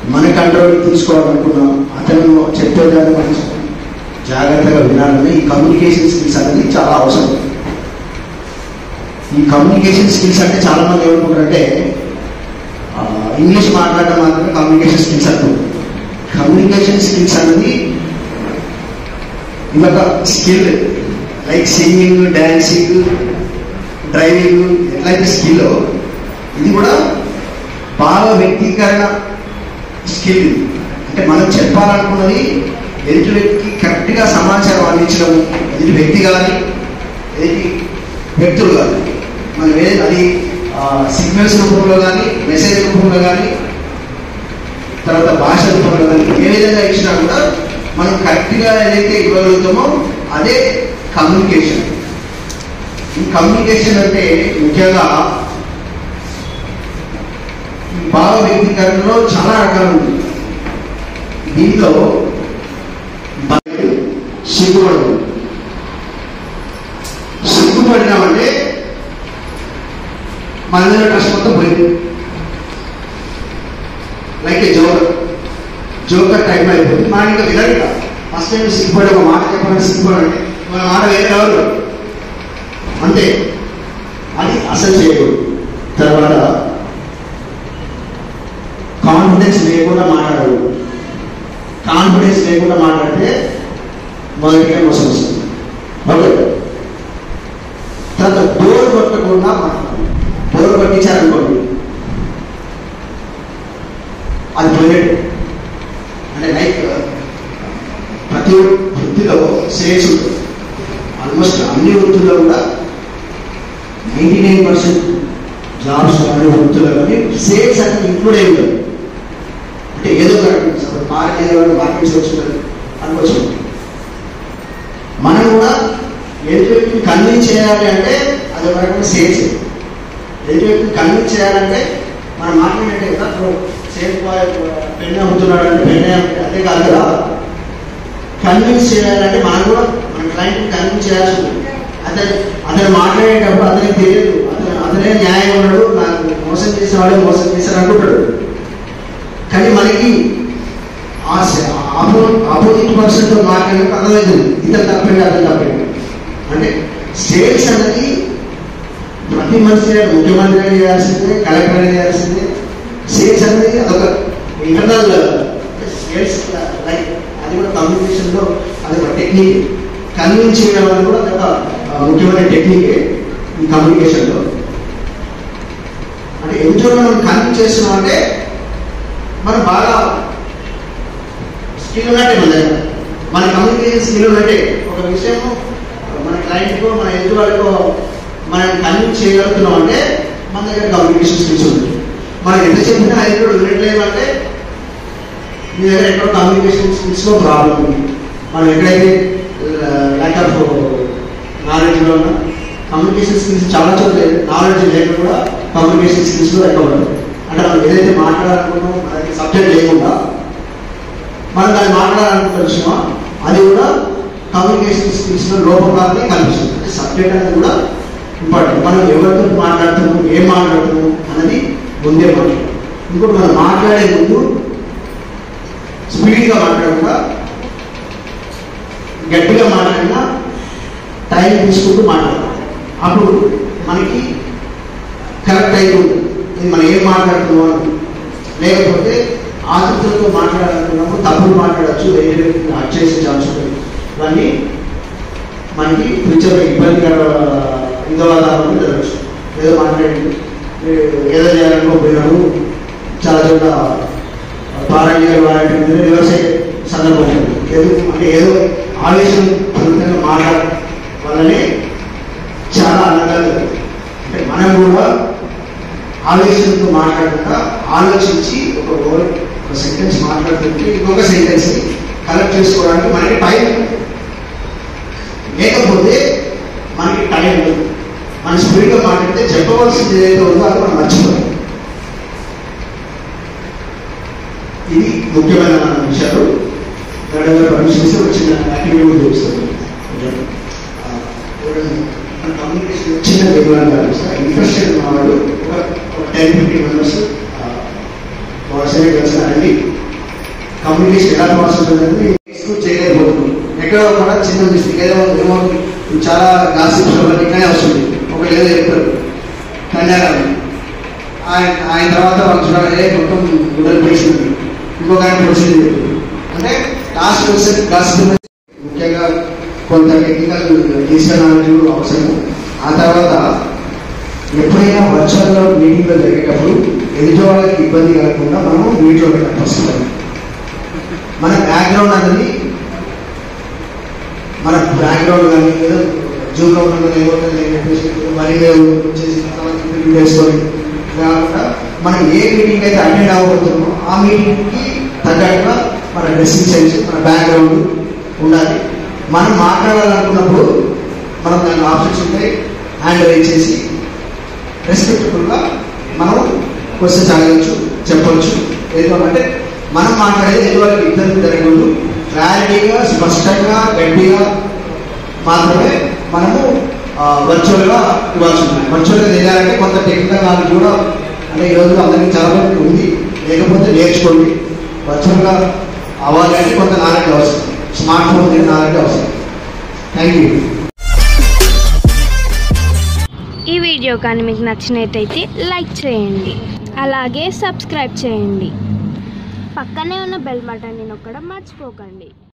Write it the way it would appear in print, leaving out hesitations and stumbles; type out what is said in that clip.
మన కంట్రోల్ తీసుకోవాలనుకున్నాం, అతను చెప్పేదాన్ని మనం జాగ్రత్తగా వినాలని ఈ కమ్యూనికేషన్ స్కిల్స్ అనేది చాలా అవసరం. ఈ కమ్యూనికేషన్ స్కిల్స్ అంటే చాలామంది ఏమనుకుంటారంటే ఇంగ్లీష్ మాట్లాడడం మాత్రమే కమ్యూనికేషన్ స్కిల్స్ అంటారు. కమ్యూనికేషన్ స్కిల్స్ అనేది ఇదొక skill. Like singing, dancing, driving ఎట్లయితే స్కిల్, ఇది కూడా భావ వ్యక్తీకరణ స్కిల్. అంటే మనం చెప్పాలనుకున్నది ఎదుటి వ్యక్తికి కరెక్ట్గా సమాచారం అందించడం. ఎదుటి వ్యక్తి కానీ ఎదుటి వ్యక్తులు కానీ మనం అది సిగ్నల్స్ రూపంలో కానీ, మెసేజ్ రూపంలో కానీ, తర్వాత భాష రూపంలో కానీ ఏ విధంగా ఇచ్చినా కూడా మనం కరెక్ట్గా ఏదైతే ఇవ్వగలుగుతామో అదే కమ్యూనికేషన్. ఈ కమ్యూనికేషన్ అంటే ముఖ్యంగా ఈ భావ వ్యక్తీకరణలో చాలా రకాలు ఉంది. దీంట్లో సిగ్గుపడదు. సిగ్గుపడినామంటే మన మీద ట్రస్ట్ మొత్తం పోయింది. లైక్ ఏ జోకర్ టైం అయిపోతుంది. మన ఇంకా వినరు. ఫస్ట్ టైం సిగ్గుపడి ఒక మాట చెప్పాలంటే సిగ్గుపడండి, మన మాట వేరే ఎవరు అంతే. అది అసలు చేయకూడదు. తర్వాత కాన్ఫిడెన్స్ లేకుండా మాట్లాడదు. కాన్ఫిడెన్స్ లేకుండా మాట్లాడితే మొదటిగా మోసం వస్తుంది. ఓకే. తర్వాత బోర్ కొట్టకుండా మాట్లాడాలి. బోర్ కొట్టించారనుకోండి అది పోయేది. అంటే లైక్ ప్రతి వృత్తిలో సేల్స్ ఉంటుంది. ఆల్మోస్ట్ అన్ని వృత్తుల్లో కూడా 99% జాబ్స్ అన్ని వృత్తుల్లో కానీ సేల్స్ అనేది ఇంక్లూడ్ అయి ఉంటుంది. అంటే ఏదో మార్కెట్స్ వచ్చిందని అనుకోవచ్చు. మనం కూడా ఎదుటి వ్యక్తిని కన్విన్స్ చేయాలి అంటే అది ఒక రకమైన సేల్స్. ఎదుటి వ్యక్తిని కన్విన్స్ చేయాలంటే మనం మాట్లాడినట్టే కదా. సేల్స్ బాయ్ పెన్ను అమ్ముతున్నాడు అంటే పెన్నే అదే కాదు కదా. కన్విన్స్ చేయాలంటే మనం కూడా మన క్లయింట్ని కన్విన్స్ చేయాల్సి ఉంటుంది. అతను మాట్లాడేటప్పుడు అతనికి తెలియదు, అతనే న్యాయం ఉన్నాడు, నాకు మోసం చేసిన వాడే మోసం చేశారు అనుకుంటాడు. కానీ మనకి ఆపోజిట్ పర్సన్తో మాట్లాడినప్పుడు అర్థమవుతుంది ఇతను తప్పండి అతను తప్పండి. అంటే సేల్స్ అనేది ప్రతి మనిషి ముఖ్యమంత్రి చేయాల్సిందే, కలెక్టర్ చేయాల్సిందే. సేల్స్ అనేది అదొక ఇంటర్నల్ సేల్స్. లైక్ అది కూడా కమ్యూనికేషన్లో అదొక టెక్నిక్. కన్విన్స్ చేయడం అనేది కూడా అదొక ముఖ్యమైన టెక్నికే ఈ కమ్యూనికేషన్లో. అంటే ఎందులో మనం కన్విన్స్ చేస్తున్నాం అంటే మనం బాగా స్కిల్ ఉన్నట్టే. మన కమ్యూనికేషన్ స్కిల్ ఉన్నట్టే. ఒక విషయము మన క్లయింట్కో మన ఎదుటి వాళ్ళకో మనం కన్విన్స్ చేయగలుగుతున్నాం అంటే మన దగ్గర కమ్యూనికేషన్ స్కిల్స్ ఉంది. మనం ఎంత చెప్పినా ఎదురు వినట్లేదంటే మీ దగ్గర ఎక్కడో కమ్యూనికేషన్ స్కిల్స్లో ప్రాబ్లం ఉంది. మనం ఎక్కడైతే ల్యాక్ ఆఫ్ నాలెడ్జ్లో ఉన్న కమ్యూనికేషన్ స్కిల్స్ చాలా చోట్ల నాలెడ్జ్ లేక కూడా కమ్యూనికేషన్ స్కిల్స్లో ఎక్కువ ఉంటుంది. అంటే మనం ఏదైతే మాట్లాడాలనుకున్నామో మనకి సబ్జెక్ట్ లేకుండా మనం దాన్ని మాట్లాడాలనుకున్న విషయమా అది కూడా కమ్యూనికేషన్ స్కిల్స్లో లోపంగానే కనిపిస్తుంది. అంటే సబ్జెక్ట్ అనేది కూడా ఇంపార్టెంట్. మనం ఎవరితో మాట్లాడుతున్నాము, ఏం మాట్లాడుతున్నాము అన్నది ముందే మాట్లాడాలి. ఇంకోటి మనం మాట్లాడే ముందు స్పీడ్గా మాట్లాడకుండా గట్టిగా మాట్లాడినా టైం తీసుకుంటూ మాట్లాడాలి. అప్పుడు మనకి కరెక్ట్ అయిపోతుంది ఇది మనం ఏం మాట్లాడుతున్నాం. లేకపోతే ఆతృతలతో మాట్లాడాలనుకున్నప్పుడు తప్పులు మాట్లాడచ్చు, వేరే హట్ చేసే ఛాన్స్ ఉంటుంది. ఇవన్నీ మనకి ఫ్యూచర్లో ఇబ్బందికర ఇందవాదాలను జరగచ్చు. ఏదో మాట్లాడి ఏదో చేయాలనుకోపోయినాడు చాలా చోట్ల పారాయణాలు వాడటం రివర్స్ అయ్యే సందర్భం ఉంటుంది. అంటే ఏదో ఆవేశం ఫలితంగా మాట్లాడడం వల్లనే చాలా అనగాలు. అంటే మనం కూడా ఆవేశంతో మాట్లాడకుండా ఆలోచించి ఒక సెంటెన్స్ మాట్లాడుతుంటే ఇంకొక సెంటెన్స్ కలెక్ట్ చేసుకోవడానికి మనకి టైం లేకపోతే మనకి టైం మన స్పీడ్గా మాట్లాడితే చెప్పవలసింది ఏదైతే ఉందో అది మనం మర్చిపోతాం. ఇది ముఖ్యమైన విషయాలు. పర్మిషన్స్ వచ్చిన యాక్టివిటీ కూడా చూపిస్తుంది. మన కమ్యూనికేషన్ చిన్న వివరంగా ఇంట్రెస్టెడ్ ఉన్నవాడు ఒక 10-15 మెంబర్స్ సెలెక్ట్ చేస్తారండి. కమ్యూనికేషన్ ఎలా ప్రాసెస్ ఉంటుందని ఎక్స్క్యూట్ చేయలేకపోతున్నాం. ఎక్కడో కూడా చిన్న మిస్టేక్ ఏమో చాలా గాసిప్స్ ఇట్లానే వస్తుంది. ఒకళ్ళు ఏదో చెప్తారు కన్యారాన్ని ఆయన తర్వాత వాళ్ళు చూడాలి మొత్తం గుడ్డలు పేసింది, ఇంకొక ఆయన ప్రొసీజర్ అంటే లాస్ట్ గాసిప్ ముఖ్యంగా కొంత టెక్నికల్ నాలెడ్జ్ అవసరం. ఆ తర్వాత ఎప్పుడైనా వర్చువల్లో మీటింగ్లో జరిగేటప్పుడు ఎదుటి వాళ్ళకి ఇబ్బంది కలగకుండా మనం మీట్లో పెట్టాలి. ఫస్ట్ మన బ్యాక్గ్రౌండ్ అనేది మన బ్యాక్గ్రౌండ్ కానీ ఏదో జూమ్లో ఉన్న ఏమవుతుంది చెప్పేసి మరి వచ్చేసి వేసుకొని కాకుండా మనం ఏ మీటింగ్ అయితే అటెండ్ అవ్వబోతున్నామో ఆ మీటింగ్కి తగ్గట్టుగా మన డ్రెస్సింగ్ సెన్స్ మన బ్యాక్గ్రౌండ్ ఉండాలి. మనం మాట్లాడాలనుకున్నప్పుడు మనం దాని ఆప్షన్స్ ఉంటాయి, హ్యాండ్ రైజ్ చేసి రెస్పెక్టబుల్గా మనం క్వశ్చన్స్ అడగచ్చు, చెప్పవచ్చు. ఎందుకంటే మనం మాట్లాడేది ఎదుటి ఇబ్బంది జరగకూడదు, క్లారిటీగా స్పష్టంగా గట్టిగా మాత్రమే మనము వర్చువల్గా ఇవ్వాల్సి ఉన్నాయి. వర్చువల్గా చేయాలంటే కొంత టెక్నికల్ నాలెడ్జ్ కూడా అంటే ఈరోజు అందరికీ చాలా మంది ఉంది, లేకపోతే నేర్చుకోండి. వర్చువల్గా అవ్వాలంటే కొంత నాలెడ్జ్ అవసరం, స్మార్ట్ ఫోన్ మీద నాలెడ్జ్ అవసరం. Thank you. ఈ వీడియో కానీ మీకు నచ్చినట్టయితే లైక్ చేయండి, అలాగే సబ్స్క్రైబ్ చేయండి. పక్కనే ఉన్న బెల్ బటన్ని నొక్కడం మర్చిపోకండి.